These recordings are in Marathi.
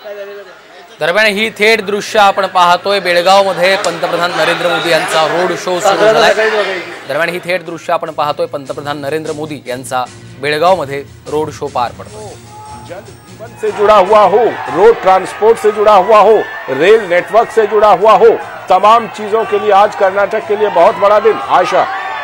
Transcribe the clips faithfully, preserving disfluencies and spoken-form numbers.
दरम्यान ही थेट दृश्य आपण पाहतोय बेळगावमध्ये पंतप्रधान नरेंद्र मोदी यांचा रोड शो सुरू झालाय। दरम्यान ही थेट दृश्य आपण पाहतोय पंतप्रधान नरेंद्र मोदी यांचा बेळगावमध्ये रोड शो पार पडतो। जल जीवन से जुड़ा हुआ हो, रोड ट्रांसपोर्ट से जुड़ा हुआ हो, रेल नेटवर्क से जुड़ा हुआ हो, तमाम चीजों के लिए आज कर्नाटक के लिए बहुत बड़ा दिन। आयशा,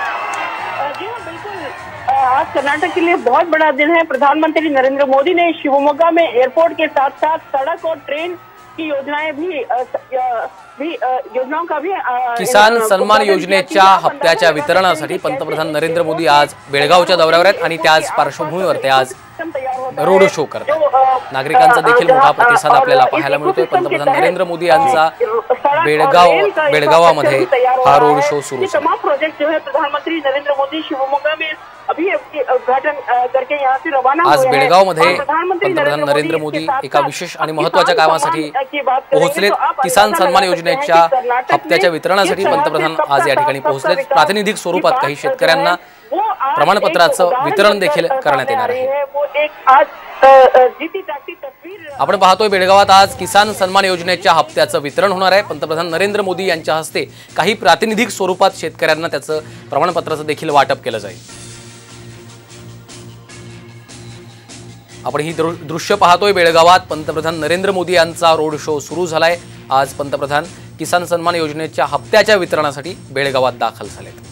आज कर्नाटक के लिए बहुत बड़ा दिन है। प्रधानमंत्री नरेंद्र मोदी ने शिवमोगा में एयरपोर्ट के साथ साथ सड़क और ट्रेन की योजनाएं भी भी योजनाओं का भी किसान सन्मान योजनेच्या हप्त्याच्या वितरणासाठी पंतप्रधान नरेंद्र मोदी आज बेळगावच्या दौऱ्यावर आहेत आणि त्याच पार्श्वभूमीवर ते आज रोड शो करतात। नागरिकांचा देखील मोठा प्रतिसाद आपल्याला पाहायला मिळतोय। पंतप्रधान नरेंद्र मोदी यांचा बेळगाव बेळगावामध्ये हा रोड शो सुरू आहे। तमाम प्रोजेक्ट जो है प्रधानमंत्री नरेंद्र मोदी शिवमोगा में अभी उद्घाटन करके यहाँ से रवाना आज बेळगावमध्ये पंतप्रधान नरेंद्र मोदी एका विशेष आणि महत्त्वाच्या कामासाठी पोहोचलेत। किसान सन्मान योजनेच्या हप्त्याच्या वितरणासाठी पंतप्रधान आज या ठिकाणी पोहोचलेत। प्रातिनिधिक स्वरूपात काही शेतकऱ्यांना प्रमाणपत्राचं वितरण देखील करण्यात येणार आहे। आपण पाहतोय बेळगावात आज किसान सन्मान योजनेच्या हप्त्याचं वितरण होणार आहे। पंतप्रधान नरेंद्र मोदी यांच्या हस्ते काही प्रातिनिधिक स्वरूपात शेतकऱ्यांना त्याचं प्रमाणपत्राचं देखील वाटप केलं जाईल। आपण ही दृश्य पाहतोय बेळगावात पंतप्रधान नरेंद्र मोदी यांचा रोड शो सुरू झालाय। आज पंतप्रधान किसान सन्मान योजनेच्या हप्त्याच्या वितरणासाठी बेळगावात दाखल झालेत।